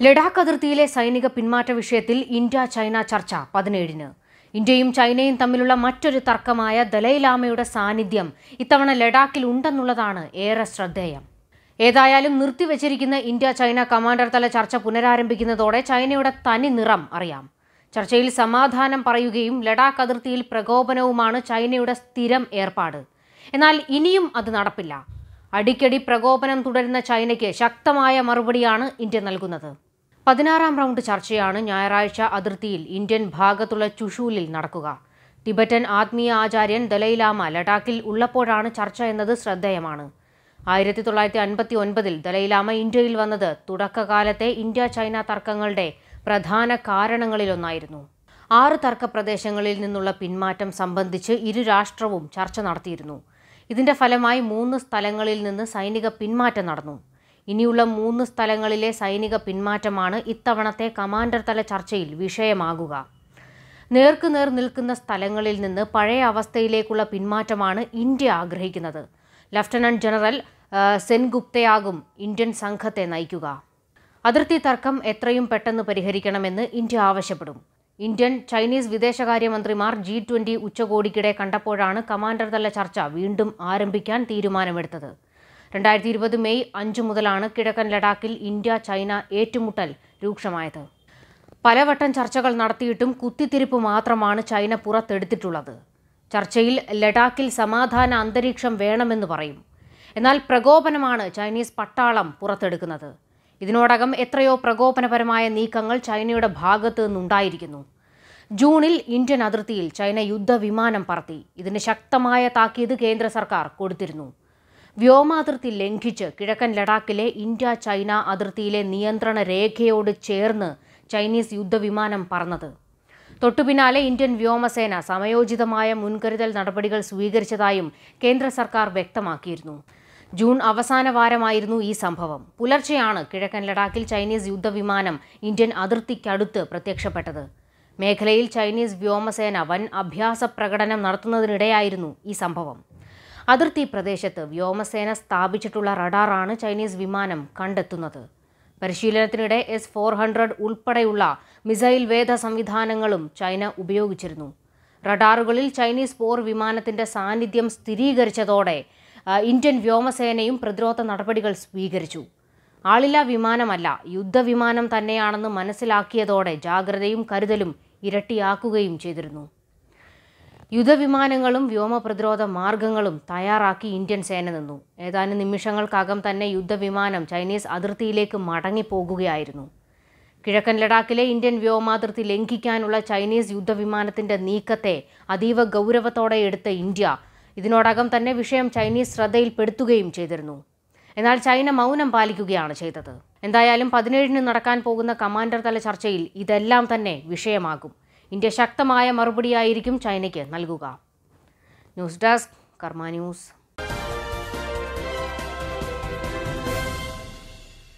ലഡാക്ക് അതിർത്തിയിലെ സൈനിക പിന്മാറ്റ വിഷയത്തിൽ ഇന്ത്യ ചൈന ചർച്ച 17-ന്. ഇന്ത്യയും ചൈനയും തമ്മിലുള്ള മറ്റൊരു തർക്കമായ ദലൈലാമയുടെ സാന്നിധ്യം ഇത്തവണ ലഡാക്കിൽ ഉണ്ടെന്നുള്ളതാണ് ഏറെ ശ്രദ്ധേയം. ഏതായാലും നിർത്തിവച്ചിരിക്കുന്ന ഇന്ത്യ ചൈന കമാൻഡർ തല ചർച്ച പുനരാരംഭിക്കുന്നതോടെ ചൈനയുടെ തനി നിറം അറിയാം. ചർച്ചയിൽ സമാധാനം പറയുകയും ലഡാക്ക് അതിർത്തിയിൽ പ്രകോപനവുമാണ് ചൈനയുടെ സ്ഥിരം ഏർപ്പാട്. എന്നാൽ ഇനിയും അത് നടപ്പില്ല. അടിക്കടി പ്രകോപനം തുടരുന്ന ചൈനയ്ക്ക് ശക്തമായ മറുപടിയാണ് ഇന്ത്യ നൽകുന്നത്. 16-ാം റൗണ്ട് ചർച്ചയാണ് ഞായറാഴ്ച അതിർത്തിയിൽ ഇന്ത്യൻ ഭാഗത്തുള്ള ചുഷൂലിൽ നടക്കുക. ടിബറ്റൻ ആത്മീയ ആചാര്യൻ ദലൈലാമ ലഡാക്കിൽ ഉള്ളപ്പോഴാണ് ചർച്ച എന്നത് ശ്രദ്ധേയമാണ്. 1959-ൽ ദലൈലാമ ഇന്ത്യയിൽ വന്നത് തുടക്കകാലത്തെ ഇന്ത്യ ചൈന തർക്കങ്ങളുടെ പ്രധാന കാരണങ്ങളിലൊന്നായിരുന്നു. 6 തർക്ക പ്രദേശങ്ങളിൽ നിന്നുള്ള പിന്മാറ്റം സംബന്ധിച്ച് ഇരു രാഷ്ട്രവും ചർച്ച നടത്തിയിരുന്നു. ഇതിന്റെ ഫലമായി 3 സ്ഥലങ്ങളിൽ നിന്ന് സൈനിക പിന്മാറ്റം നടന്നു. ഇനിയുള്ള 3 സ്ഥലങ്ങളിലെ സൈനിക പിന്മാറ്റമാണ് ഇത്തവണത്തെ കമാൻഡർ തല ചർച്ചയിൽ വിഷയമാകുക. നേർക്കുനേർ നിൽക്കുന്ന സ്ഥലങ്ങളിൽ നിന്ന് പഴയ അവസ്ഥയിലേക്കുള്ള പിന്മാറ്റമാണ് ഇന്ത്യ ആഗ്രഹിക്കുന്നത്. ലഫ്റ്റനന്റ് ജനറൽ സെൻഗുപ്തയാകും ഇന്ത്യൻ സംഘത്തെ നയിക്കുക. അതിർത്തി തർക്കം എത്രയും പെട്ടെന്ന് പരിഹരിക്കണമെന്ന് ഇന്ത്യ ആവശ്യപ്പെടും. ഇന്ത്യൻ ചൈനീസ് വിദേശകാര്യമന്ത്രിമാർ G20 ഉച്ചകോടിക്കിടെ കണ്ടപ്പോഴാണ് കമാൻഡർ തല ചർച്ച വീണ്ടും ആരംഭിക്കാൻ തീരുമാനമെടുത്തത്. 2020 മെയ് 5 മുതലാണ് കിഴക്കൻ ലഡാക്കിൽ ഇന്ത്യ ചൈന ഏറ്റുമുട്ടൽ രൂക്ഷമായത്. പലവട്ടം ചർച്ചകൾ നടത്തിയിട്ടും കുത്തിത്തിരിപ്പ് മാത്രമാണ് ചൈന പുറത്തെടുത്തിട്ടുള്ളത്. ചർച്ചയിൽ ലഡാക്കിൽ സമാധാന അന്തരീക്ഷം വേണമെന്ന് പറയും. എന്നാൽ പ്രകോപനമാണ് ചൈനീസ് പട്ടാളം പുറത്തെടുക്കുന്നത്. ഇതിനോടകം എത്രയോ പ്രകോപനപരമായ നീക്കങ്ങൾ ചൈനയുടെ ഭാഗത്തു നിന്നുണ്ടായിരിക്കുന്നു. ജൂണിൽ ഇന്ത്യൻ അതിർത്തിയിൽ ചൈന യുദ്ധവിമാനം പറത്തി. ഇതിന് ശക്തമായ താക്കീത് കേന്ദ്ര സർക്കാർ കൊടുത്തിരുന്നു. വ്യോമാതിർത്തി ലംഘിച്ച് കിഴക്കൻ ലഡാക്കിലെ ഇന്ത്യ ചൈന അതിർത്തിയിലെ നിയന്ത്രണ രേഖയോട് ചേർന്ന് ചൈനീസ് യുദ്ധവിമാനം പറന്നത്. തൊട്ടുപിന്നാലെ ഇന്ത്യൻ വ്യോമസേന സമയോചിതമായ മുൻകരുതൽ നടപടികൾ സ്വീകരിച്ചതായും കേന്ദ്ര സർക്കാർ വ്യക്തമാക്കിയിരുന്നു. ജൂൺ അവസാന വാരമായിരുന്നു ഈ സംഭവം. പുലർച്ചെയാണ് കിഴക്കൻ ലഡാക്കിൽ ചൈനീസ് യുദ്ധവിമാനം ഇന്ത്യൻ അതിർത്തിക്കടുത്ത് പ്രത്യക്ഷപ്പെട്ടത്. മേഖലയിൽ ചൈനീസ് വ്യോമസേന വൻ അഭ്യാസ പ്രകടനം നടത്തുന്നതിനിടെയായിരുന്നു ഈ സംഭവം. അതിർത്തി പ്രദേശത്ത് വ്യോമസേന സ്ഥാപിച്ചിട്ടുള്ള റഡാറാണ് ചൈനീസ് വിമാനം കണ്ടെത്തുന്നത്. പരിശീലനത്തിനിടെ S-400 ഉൾപ്പെടെയുള്ള മിസൈൽ വേധ സംവിധാനങ്ങളും ചൈന ഉപയോഗിച്ചിരുന്നു. റഡാറുകളിൽ ചൈനീസ് പോർ വിമാനത്തിന്റെ സാന്നിധ്യം സ്ഥിരീകരിച്ചതോടെ ഇന്ത്യൻ വ്യോമസേനയും പ്രതിരോധ നടപടികൾ സ്വീകരിച്ചു. ആളില്ലാ വിമാനമല്ല, യുദ്ധവിമാനം തന്നെയാണെന്ന് മനസ്സിലാക്കിയതോടെ ജാഗ്രതയും കരുതലും ഇരട്ടിയാക്കുകയും ചെയ്തിരുന്നു. യുദ്ധവിമാനങ്ങളും വ്യോമ പ്രതിരോധ മാർഗങ്ങളും തയ്യാറാക്കി ഇന്ത്യൻ സേന നിന്നു. ഏതാനും നിമിഷങ്ങൾക്കകം തന്നെ യുദ്ധവിമാനം ചൈനീസ് അതിർത്തിയിലേക്ക് മടങ്ങിപ്പോകുകയായിരുന്നു. കിഴക്കൻ ലഡാക്കിലെ ഇന്ത്യൻ വ്യോമാതിർത്തി ലംഘിക്കാനുള്ള ചൈനീസ് യുദ്ധവിമാനത്തിന്റെ നീക്കത്തെ അതീവ ഗൗരവത്തോടെ എടുത്ത ഇന്ത്യ ഇതിനോടകം തന്നെ വിഷയം ചൈനീസ് ശ്രദ്ധയിൽപ്പെടുത്തുകയും ചെയ്തിരുന്നു. എന്നാൽ ചൈന മൗനം പാലിക്കുകയാണ് ചെയ്തത്. എന്തായാലും 17-ന് നടക്കാൻ പോകുന്ന കമാൻഡർ തല ചർച്ചയിൽ ഇതെല്ലാം തന്നെ വിഷയമാകും. ഇന്ത്യ ശക്തമായ മറുപടിയായിരിക്കും ചൈനയ്ക്ക് നൽകുക. News desk Karma news.